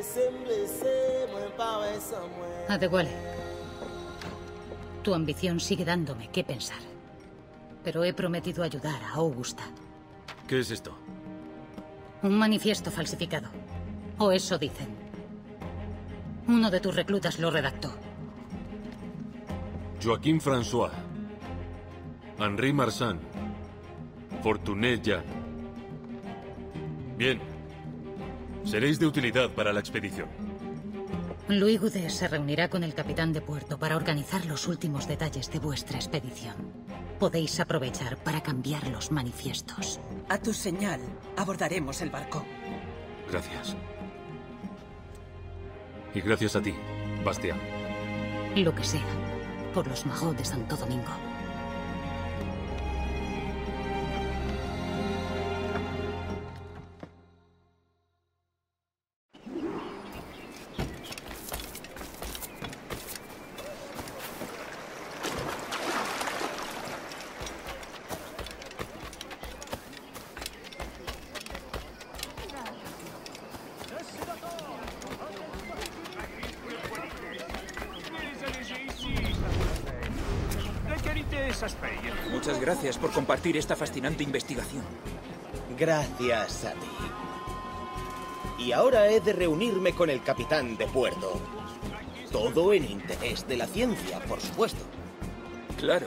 Adewale, tu ambición sigue dándome qué pensar. Pero he prometido ayudar a Augusta. ¿Qué es esto? Un manifiesto falsificado. O eso dicen. Uno de tus reclutas lo redactó. Joaquín François, Henri Marsan, Fortuné Jean. Bien. Seréis de utilidad para la expedición. Louis Goudet se reunirá con el capitán de puerto para organizar los últimos detalles de vuestra expedición. Podéis aprovechar para cambiar los manifiestos. A tu señal, abordaremos el barco. Gracias. Y gracias a ti, Bastián. Lo que sea, por los Magot de Santo Domingo. Muchas gracias por compartir esta fascinante investigación. Gracias a ti. Y ahora he de reunirme con el capitán de puerto. Todo en interés de la ciencia, por supuesto. Claro.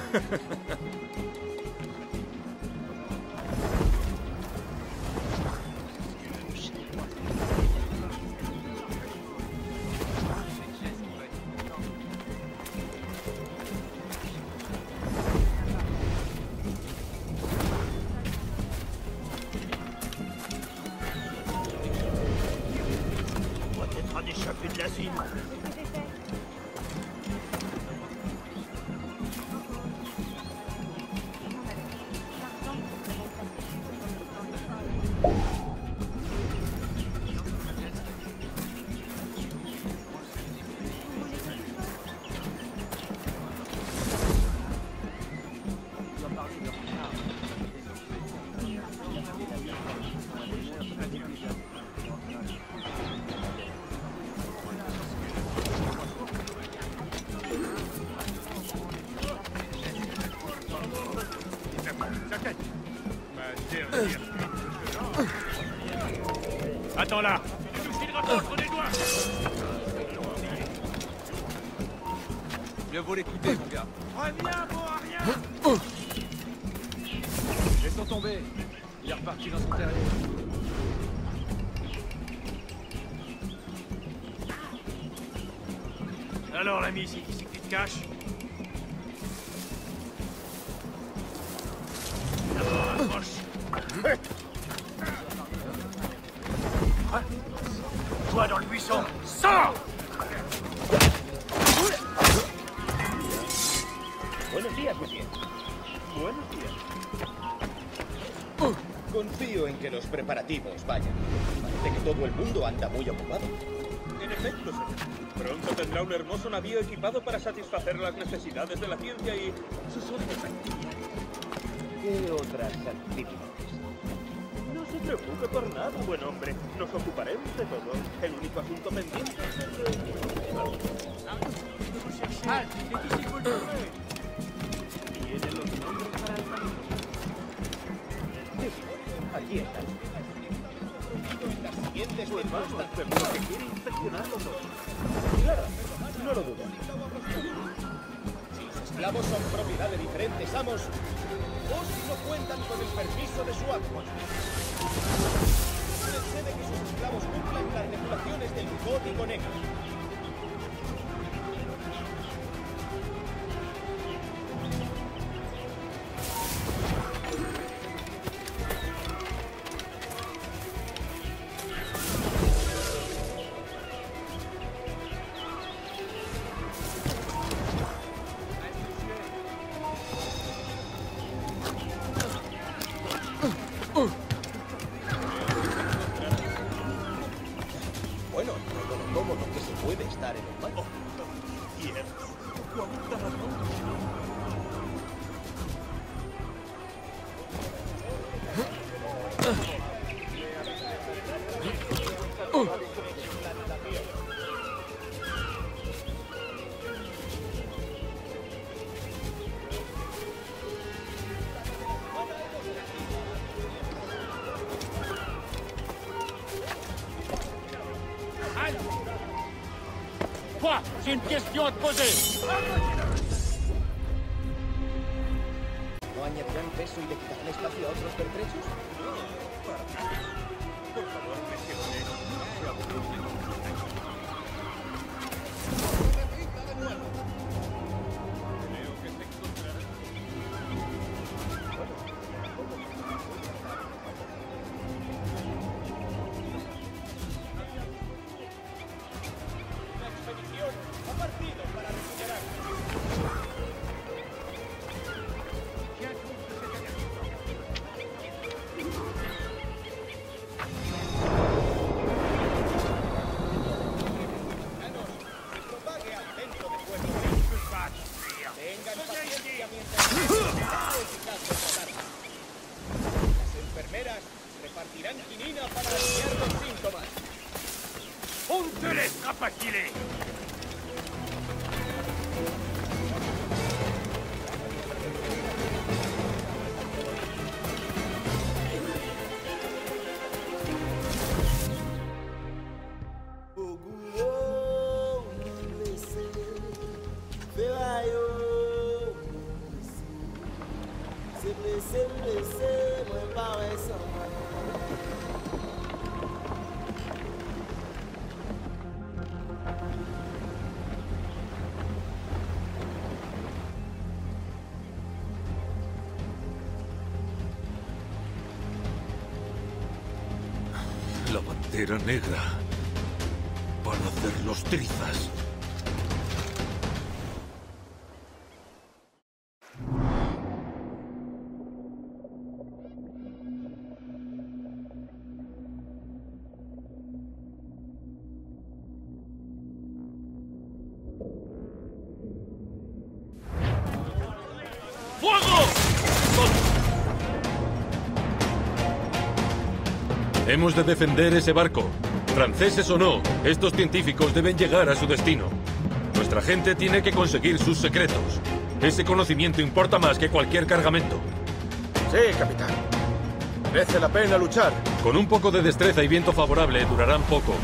Attends là. Mieux vaut l'écouter, mon gars. Reviens pour rien. Laissons tomber. Il est reparti dans son terrier. Alors l'ami, c'est qui que tu te caches? Approche. Toi dans le buisson, sors! Buenos días, monsieur. Buenos días. Confío en que los preparativos vayan. Parece que todo el mundo anda muy ocupado. En efecto, señor. Pronto tendrá un hermoso navío equipado para satisfacer las necesidades de la ciencia y sus otras actividades. ¿Qué otras actividades? No se preocupe por nada, buen hombre. Nos ocuparemos de todo. El único asunto pendiente es el de... ¿Tiene los nombres para el marido? Aquí están. Las siguientes Vamos, seguro que quiere inspeccionarlo todo. Claro, no lo dudo. Si los esclavos son propiedad de diferentes amos, o si no cuentan con el permiso de su amo. Puede que sus esclavos cumplan las regulaciones del Código Negro. Bueno, todo lo cómodo que se j'ai une question à te poser. ¿No añadirán peso y le quitarán espacio a otros pertrechos? Por favor, Monsieur Bonnet, no se aburre. Creo que se encontrará. La expedición ha partido para recuperar. Propague al centro de fuego. Tengan paciencia mientras eficaz de tratarla. Las enfermeras repartirán quinina para aliviar los síntomas. On ne te laissera pas filer. La Pantera Negra. Para hacerlos trizas. ¡Fuego! Hemos de defender ese barco. Franceses o no, estos científicos deben llegar a su destino. Nuestra gente tiene que conseguir sus secretos. Ese conocimiento importa más que cualquier cargamento. Sí, capitán. Merece la pena luchar. Con un poco de destreza y viento favorable durarán poco.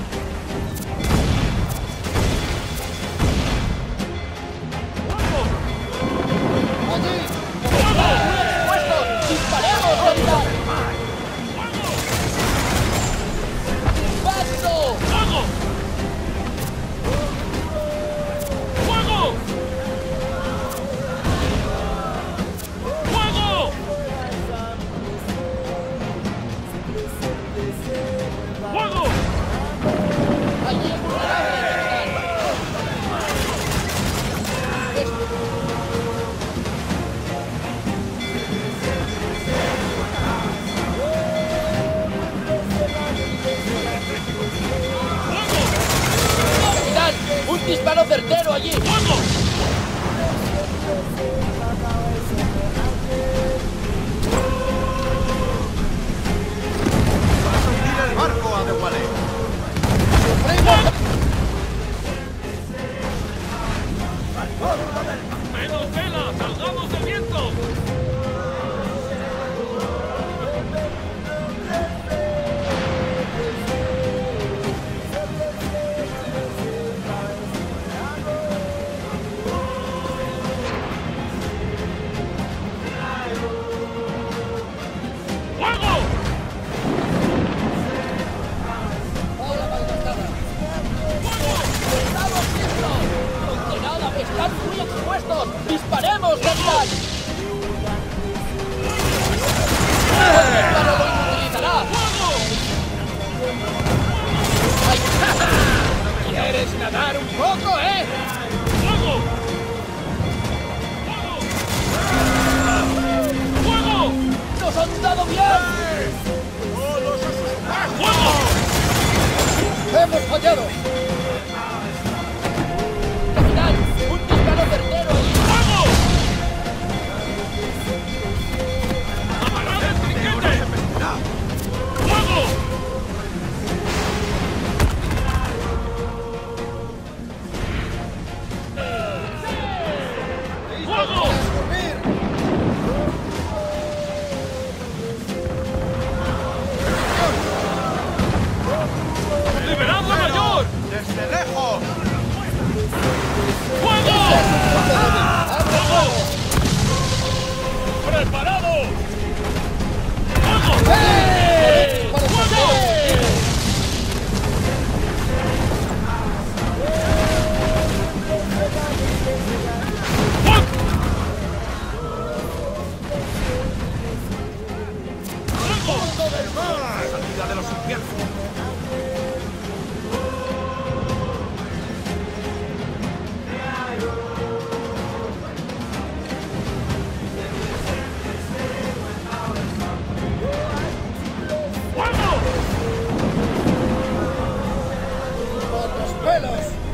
¡Un disparo certero allí! ¡Fuego! ¡Vas a hundir el barco, Adewale! ¡Menos vela! ¡Salgamos del viento! ¡Están muy expuestos! ¡Disparemos, capitán! ¡El disparo lo inutilizará! ¿Quieres nadar un poco, eh? ¡Fuego! ¡Fuego! ¡Nos han dado bien! ¡Fuego! ¡Hemos fallado! ¡Capitán! ¡Un disparo certero! ¡Fuego! ¡Amarrad el trinquete! ¡Fuego! ¡Cúbrelos!